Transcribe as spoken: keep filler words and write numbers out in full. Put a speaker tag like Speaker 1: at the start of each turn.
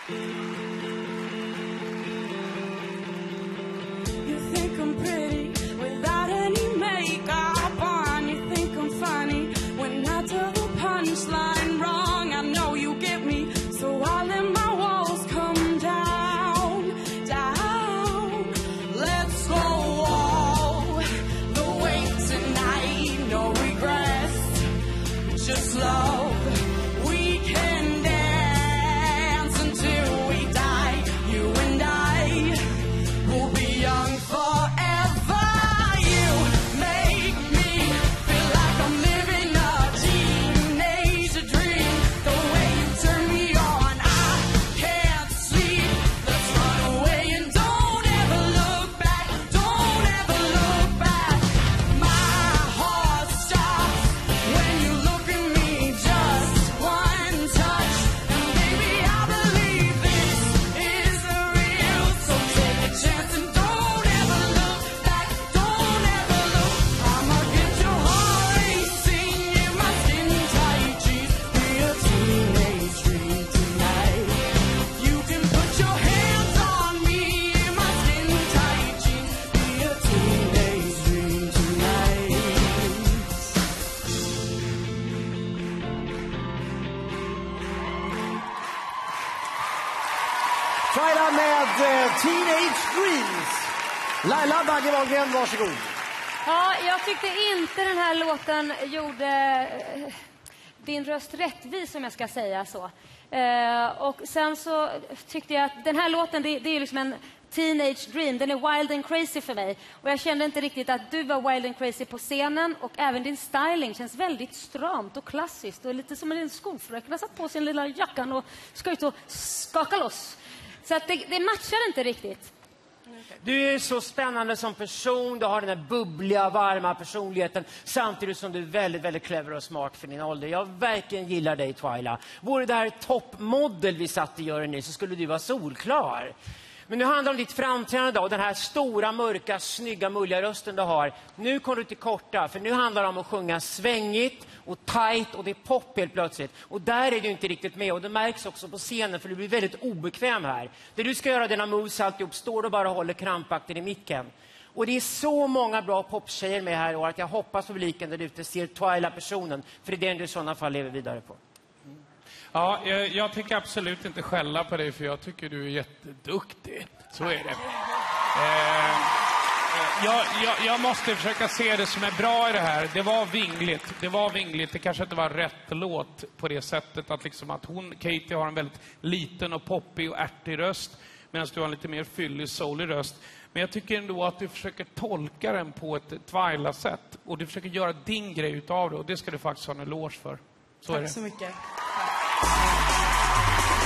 Speaker 1: Twyla med uh, Teenage Dreams. Laila Bagge Wahlgren, varsågod.
Speaker 2: Ja, jag tyckte inte den här låten gjorde uh, din röst rättvis, om jag ska säga så. Uh, och sen så tyckte jag att den här låten, det, det är liksom en teenage dream. Den är wild and crazy för mig. Och jag kände inte riktigt att du var wild and crazy på scenen. Och även din styling känns väldigt stramt och klassiskt. Och lite som en skolfröken har satt på sin lilla jackan och ska ut och skaka loss. Så att det, det matchar inte riktigt.
Speaker 3: Du är så spännande som person. Du har den här bubbliga, varma personligheten. Samtidigt som du är väldigt, väldigt clever och smart för din ålder. Jag verkligen gillar dig, Twyla. Vore det här toppmodell vi satt i göra nu så skulle du vara solklar. Men nu handlar det om ditt framträdande och den här stora, mörka, snygga, mulliga rösten du har. Nu kommer du till korta, för nu handlar det om att sjunga svängigt och tight och det är pop helt plötsligt. Och där är du inte riktigt med och det märks också på scenen för du blir väldigt obekväm här. Det du ska göra dina moves alltihop, står och bara håller krampakten i micken. Och det är så många bra poptjejer med här och att jag hoppas publiken där ute ser Twyla-personen, för det är den du i sådana fall lever vidare på.
Speaker 4: Ja, jag, jag tänker absolut inte skälla på dig för jag tycker du är jätteduktig. Så är det. Eh, jag, jag, jag måste försöka se det som är bra i det här. Det var vingligt. Det var vingligt. Det kanske inte var rätt låt på det sättet att, liksom att hon, Katie, har en väldigt liten och poppig och ärtig röst medan du har en lite mer fyllig, soulig röst. Men jag tycker ändå att du försöker tolka den på ett Twyla-sätt och du försöker göra din grej utav det och det ska du faktiskt ha en eloge för. Så
Speaker 5: Tack
Speaker 4: är det.
Speaker 5: så mycket.